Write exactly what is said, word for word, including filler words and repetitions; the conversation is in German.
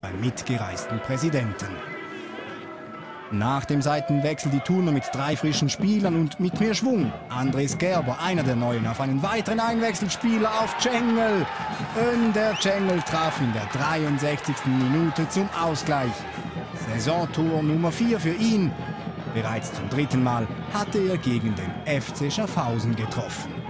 beim mitgereisten Präsidenten. Nach dem Seitenwechsel die Thuner mit drei frischen Spielern und mit mehr Schwung. Andres Gerber, einer der Neuen, auf einen weiteren Einwechselspieler auf Cengel. Önder Cengel traf in der dreiundsechzigsten Minute zum Ausgleich. Saisontor Nummer vier für ihn. Bereits zum dritten Mal hatte er gegen den F C Schaffhausen getroffen.